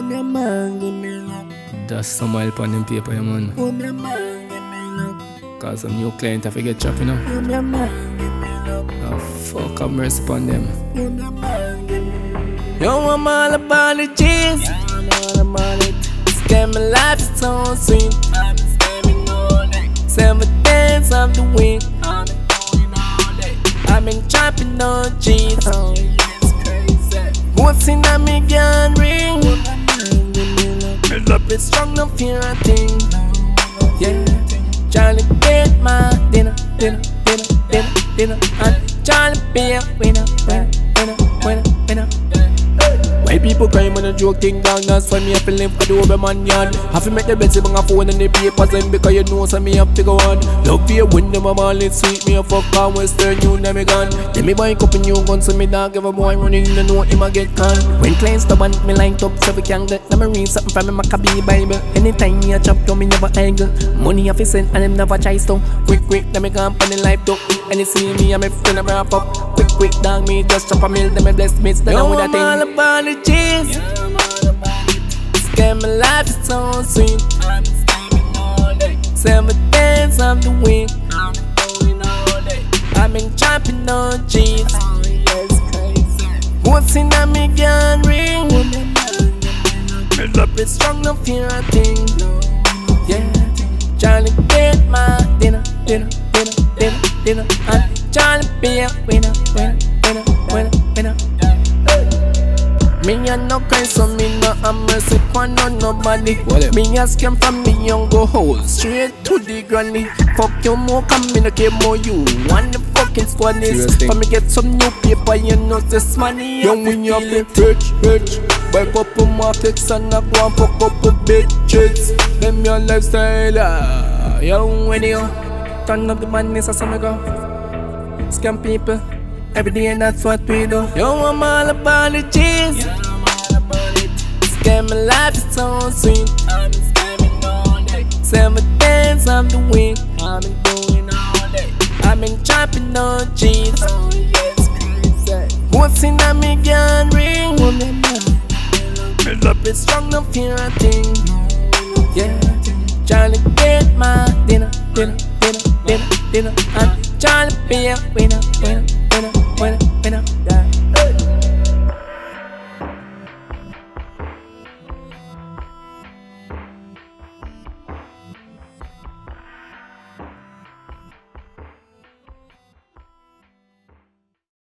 Just some oil on them paper, yeah, man. Cause some new client have to get chopped, you know. Oh, fuck, have mercy upon them. Yo, I'm all about the cheese. Scam my life is so sweet. 7 days of the week. I've been chopping on cheese. What's in a million ring? Build up is strong, no fear a thing. Yeah, Charlie get my dinner. And Charlie be a winner. Why people cry when a joke thing down? That's why me have to live for the over man yard. Have to make the best of my phone and the papers and because you know so me have to go on. Love you when them a ball it sweet me a fuck on Western you never gone. Then me buy a couple new guns so me dog give a boy running the know him a get con. When clients stubborn me lined up so we can get. Let me read something from me Maccabee Bible. Anytime me a chop to me never angle. Money have to send and them never try to. Quick let me come on the life though. And you see me and my friend a wrap up. Quick dog me just chop a meal them a bless me. Yo, I'm all about it. Cheese. Scam my life is so sweet. 7 days of the week. I've been chopping on cheese. What's in a million ring? Build up is strong, no fear a thing. Yeah, Charlie get my dinner. And Charlie be a winner. Me a no cry so me no a mercy for nobody. Me a scam from the young go hole straight to the granny. Fuck you more come me no care more you. Want the fucking squad is for me get some new paper you know this money. Young when you have rich. Buy couple markets and I go and fuck couple bitches. Them your lifestyle young when you turn up the madness as I go. Scam people every day and that's what we do. Yo, I'm all about the cheese. Scam my life is so sweet. 7 days of the week. I've been doing all day. I've been chopping on cheese. What's in a million ring? Build up is strong, no fear a thing. Yeah, Charlie get my dinner. And Charlie be a winner.